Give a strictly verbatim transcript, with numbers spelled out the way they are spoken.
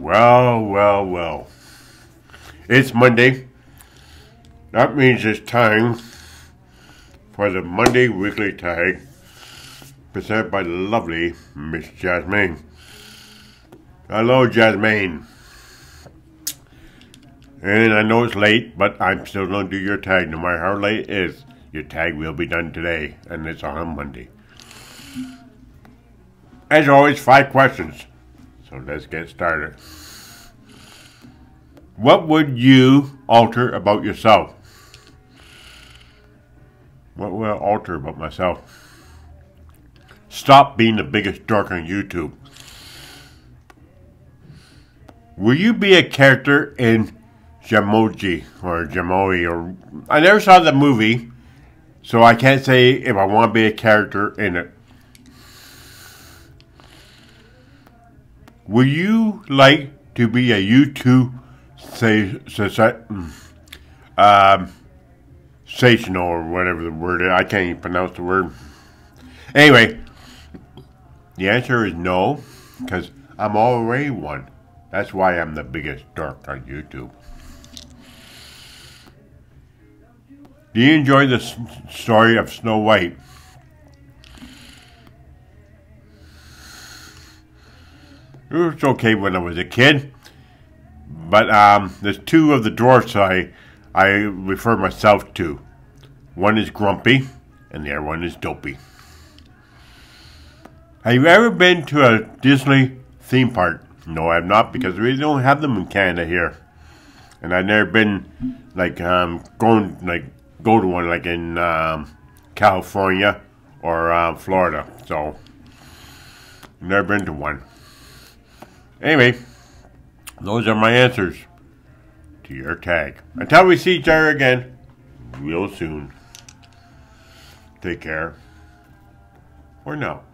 Well, well, well. It's Monday. That means it's time for the Monday Weekly Tag presented by the lovely Miss Jasmine. Hello, Jasmine. And I know it's late, but I'm still going to do your tag. No matter how late it is, your tag will be done today, and it's on a Monday. As always, five questions. So let's get started. What would you alter about yourself? What would I alter about myself? Stop being the biggest dork on YouTube. Will you be a character in Jumanji or Jumanji or I never saw the movie, so I can't say if I want to be a character in it. Will you like to be a YouTube say, say, um, sensational or whatever the word is? I can't even pronounce the word. Anyway, the answer is no, because I'm already one. That's why I'm the biggest dork on YouTube. Do you enjoy the s- story of Snow White? It was okay when I was a kid, but um, there's two of the dwarfs I I refer myself to. One is grumpy, and the other one is dopey. Have you ever been to a Disney theme park? No, I have not, because we don't have them in Canada here, and I've never been like um, going like go to one like in um, California or uh, Florida. So, I've never been to one. Anyway, those are my answers to your tag. Until we see each other again, real soon. Take care. For now.